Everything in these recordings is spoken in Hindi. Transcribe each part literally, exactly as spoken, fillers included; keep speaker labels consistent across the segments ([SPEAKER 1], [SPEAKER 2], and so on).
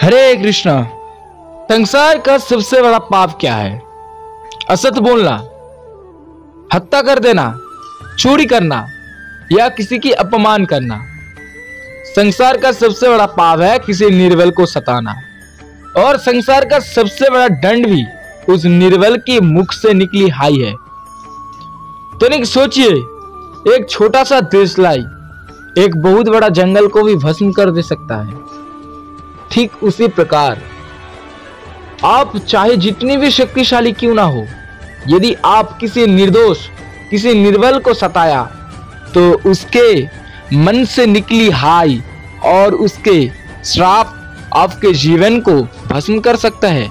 [SPEAKER 1] हरे कृष्णा। संसार का सबसे बड़ा पाप क्या है? असत बोलना, हत्या कर देना, चोरी करना या किसी की अपमान करना। संसार का सबसे बड़ा पाप है किसी निर्बल को सताना, और संसार का सबसे बड़ा दंड भी उस निर्बल की मुख से निकली हाय है। तो नहीं सोचिए, एक छोटा सा देशलाई एक बहुत बड़ा जंगल को भी भस्म कर दे सकता है। ठीक उसी प्रकार आप चाहे जितनी भी शक्तिशाली क्यों ना हो, यदि आप किसी निर्दोष, किसी निर्बल को सताया तो उसके मन से निकली हाय और उसके श्राप आपके जीवन को भस्म कर सकता है।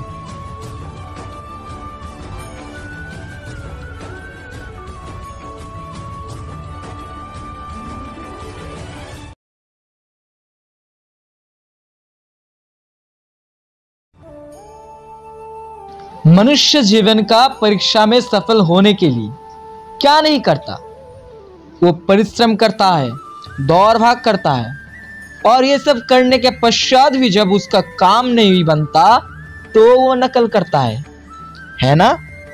[SPEAKER 1] मनुष्य जीवन का परीक्षा में सफल होने के लिए क्या नहीं करता? वो परिश्रम करता है, दौड़ भाग करता है, और ये सब करने के पश्चात भी जब उसका काम नहीं बनता तो वो नकल करता है, है ना?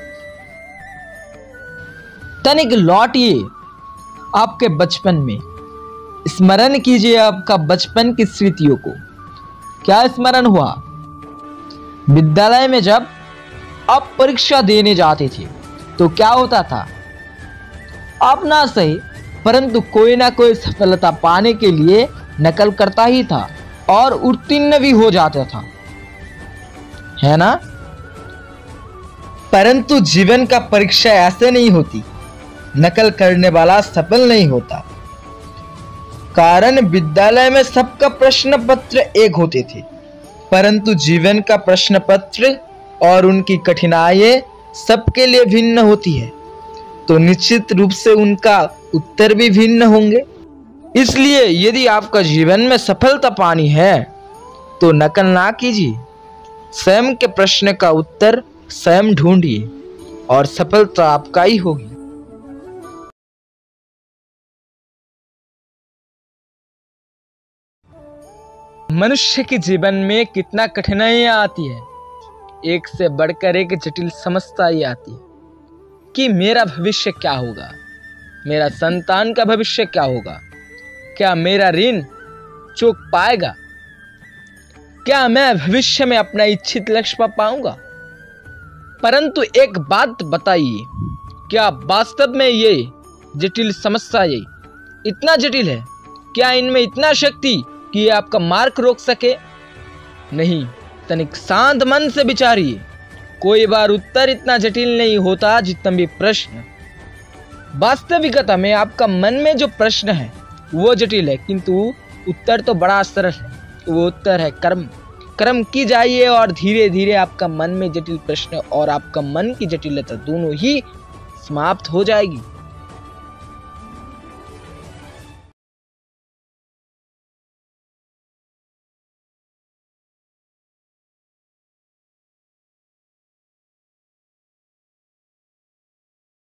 [SPEAKER 1] तनिक लौटिए आपके बचपन में, स्मरण कीजिए आपका बचपन की स्मृतियों को। क्या स्मरण हुआ? विद्यालय में जब आप परीक्षा देने जाते थे तो क्या होता था? आप ना सही परंतु कोई ना कोई सफलता पाने के लिए नकल करता ही था और उत्तीर्ण भी हो जाता था, है ना? परंतु जीवन का परीक्षा ऐसे नहीं होती। नकल करने वाला सफल नहीं होता, कारण विद्यालय में सबका प्रश्न पत्र एक होते थे, परंतु जीवन का प्रश्न पत्र और उनकी कठिनाइयां सबके लिए भिन्न होती है, तो निश्चित रूप से उनका उत्तर भी भिन्न होंगे। इसलिए यदि आपका जीवन में सफलता पानी है तो नकल ना कीजिए, स्वयं के प्रश्न का उत्तर स्वयं ढूंढिए और सफलता आपका ही होगी। मनुष्य के जीवन में कितना कठिनाइयां आती है, एक से बढ़कर एक जटिल समस्या ही आती है कि मेरा भविष्य क्या होगा, मेरा संतान का भविष्य क्या होगा, क्या मेरा ऋण चूक पाएगा, क्या मैं भविष्य में अपना इच्छित लक्ष्य पा पाऊंगा। परंतु एक बात बताइए, क्या वास्तव में ये जटिल समस्या ये इतना जटिल है? क्या इनमें इतना शक्ति कि ये आपका मार्ग रोक सके? नहीं, तनिक शांत मन से विचारिए। कोई बार उत्तर इतना जटिल नहीं होता जितना भी प्रश्न। वास्तविकता में आपका मन में जो प्रश्न है वो जटिल है, किंतु उत्तर तो बड़ा सरल है। वो उत्तर है कर्म। कर्म की जाइए और धीरे धीरे आपका मन में जटिल प्रश्न और आपका मन की जटिलता दोनों ही समाप्त हो जाएगी।